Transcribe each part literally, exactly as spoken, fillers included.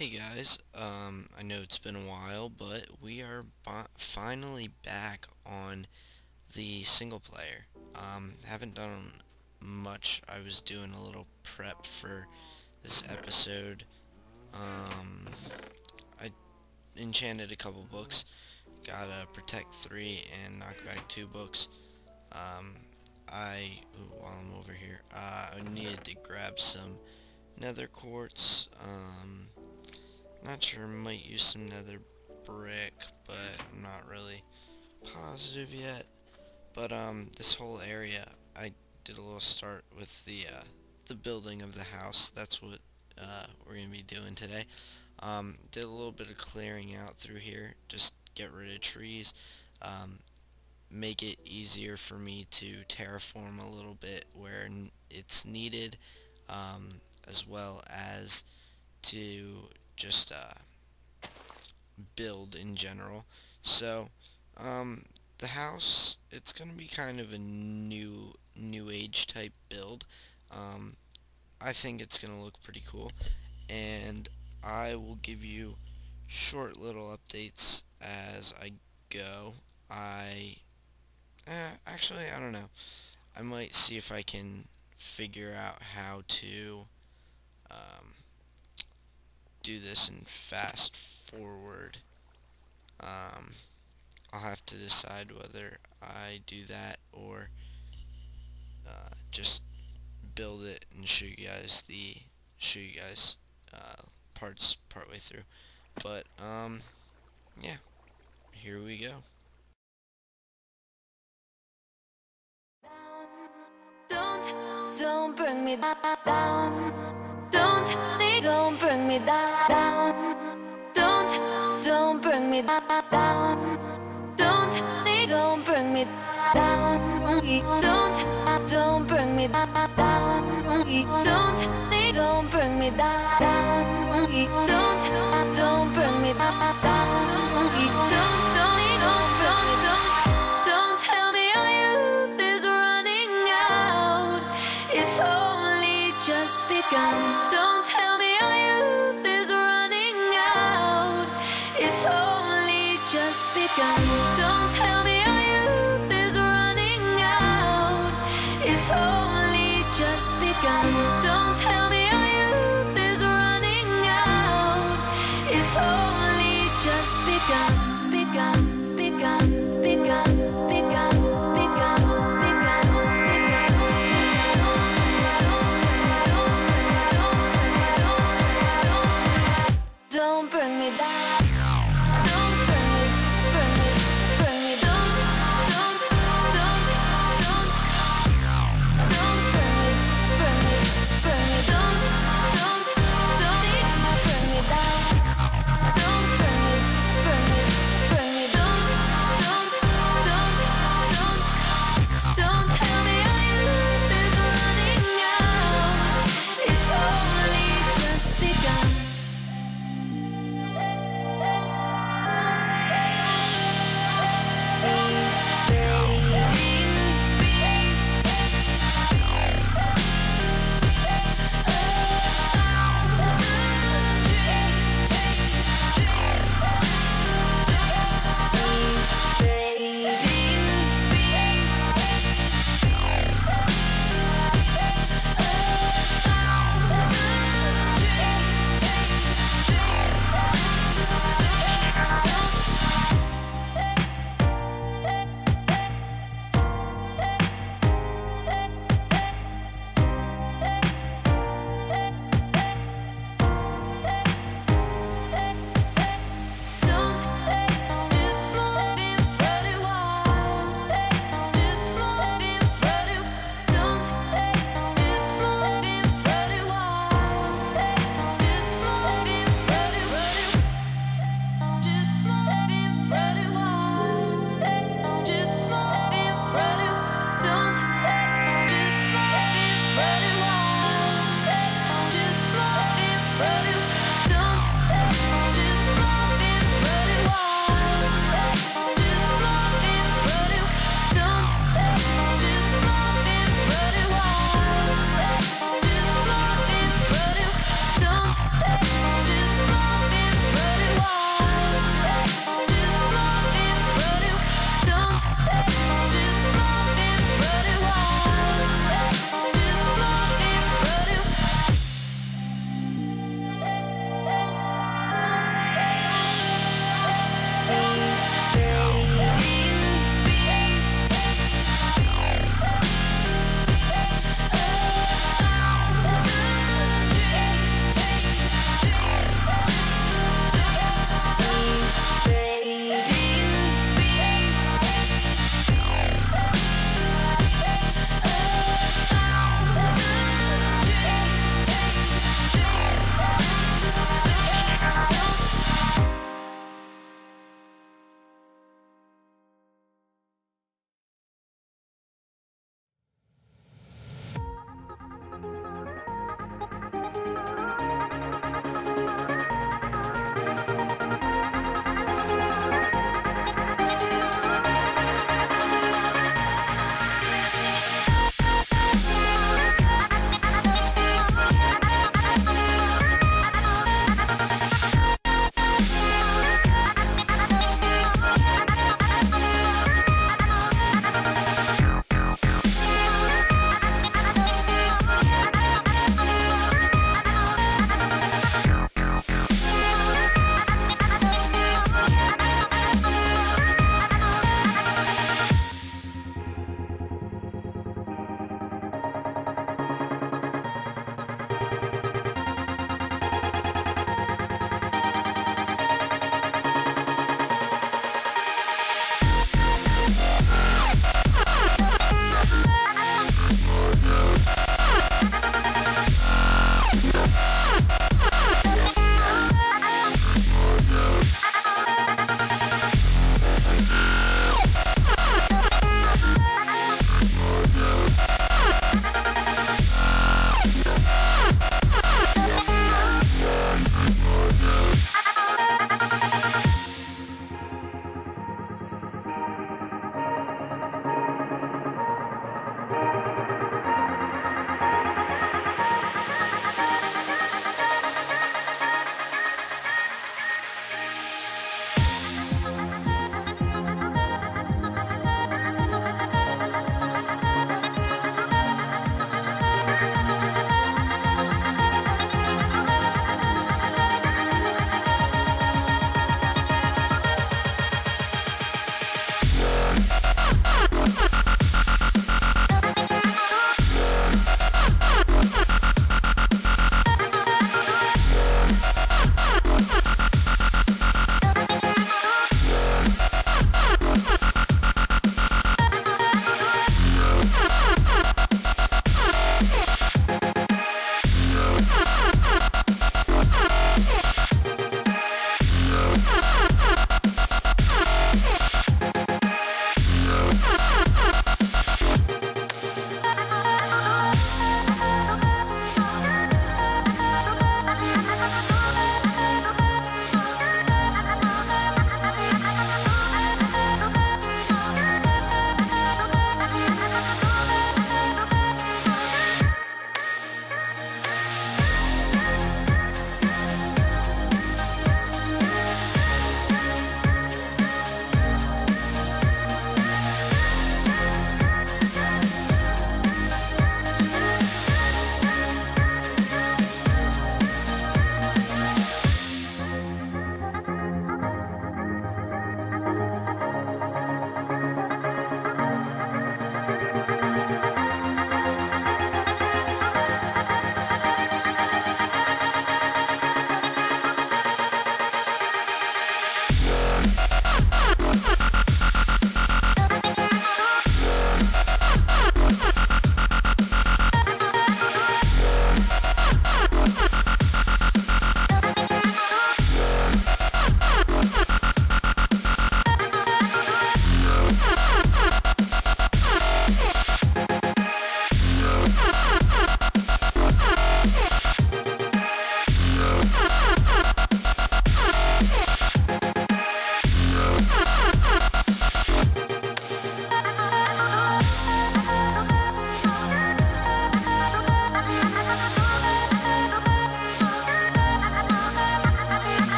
Hey guys, um, I know it's been a while, but we are finally back on the single player. Um, haven't done much. I was doing a little prep for this episode. Um, I enchanted a couple books, got a Protect three and Knockback two books. Um, I, ooh, while I'm over here, uh, I needed to grab some nether quartz. Um, Not sure, might use some nether brick, but I'm not really positive yet. But um, this whole area, I did a little start with the uh, the building of the house. That's what uh, we're gonna be doing today. Um, did a little bit of clearing out through here, just get rid of trees, um, make it easier for me to terraform a little bit where it's needed, um, as well as to just uh, build in general. So um, the house, it's gonna be kind of a new new age type build. um, I think it's gonna look pretty cool, and I will give you short little updates as I go. I eh, actually I don't know, I might see if I can figure out how to um, do this in fast forward. Um, I'll have to decide whether I do that or uh, just build it and show you guys the show you guys uh, parts partway through. But um, yeah, here we go. Don't, don't bring me down. Don't, don't bring me down. Don't, don't bring me down. Don't, don't bring me down. Don't, don't bring me down. Don't, don't bring me down. Don't, don't bring me down. Don't, don't, don't, don't, don't tell me our youth is running out. It's only just begun. Don't tell me our youth is running out. It's only just begun. Don't tell me our youth is running out. It's only just begun. Don't tell me our youth is running out. It's only just begun, begun, begun, begun, begun, begun, begun, begun. Don't bring me down. Don't bring me, bring me, bring me. Don't, don't, don't, don't, don't bring me, bring me, bring me. Don't, don't, don't bring me down. Don't bring me, bring me, bring me. Don't.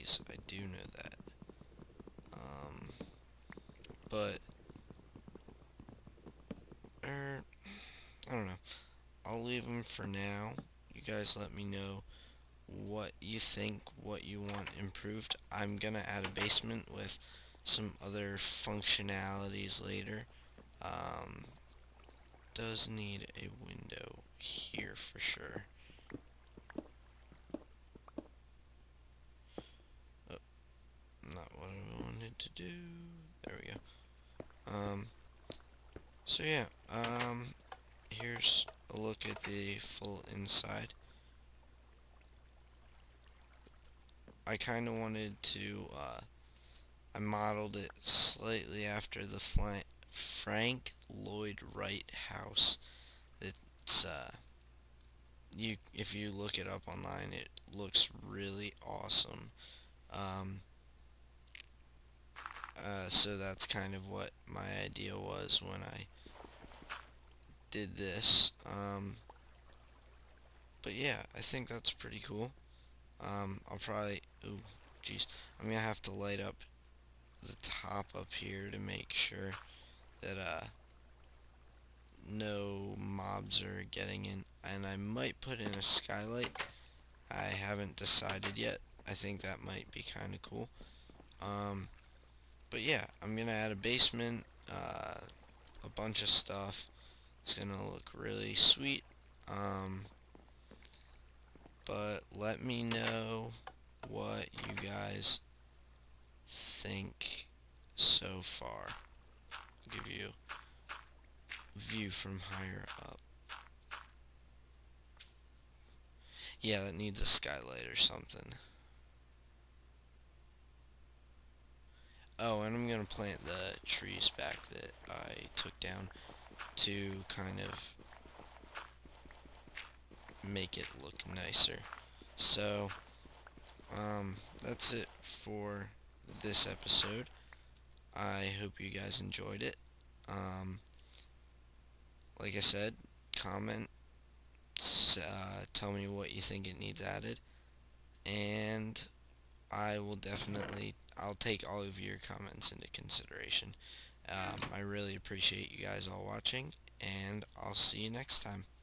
trees. I do know that. Um, but, er, I don't know. I'll leave them for now. You guys let me know what you think, what you want improved. I'm gonna add a basement with some other functionalities later. Um, does need a window here for sure. Oh, not what I wanted to do. There we go. Um, so yeah, um, here's a look at the full inside. I kind of wanted to, uh, I modeled it slightly after the Fla Frank Lloyd Wright house. It's, uh, you, if you look it up online, it looks really awesome. Um, uh, so that's kind of what my idea was when I did this. Um, but yeah, I think that's pretty cool. Um, I'll probably, ooh, jeez, I'm gonna have to light up the top up here to make sure that, uh, no mobs are getting in, and I might put in a skylight. I haven't decided yet. I think that might be kind of cool. Um, but yeah, I'm gonna add a basement, uh, a bunch of stuff. It's gonna look really sweet. Um, but let me know what you guys think so far. I'll give you a view from higher up. Yeah, that needs a skylight or something. Oh, and I'm gonna plant the trees back that I took down to kind of make it look nicer. So, um, that's it for this episode. I hope you guys enjoyed it. Um, like I said, comment, uh, tell me what you think it needs added, and I will definitely, I'll take all of your comments into consideration. Um, I really appreciate you guys all watching, and I'll see you next time.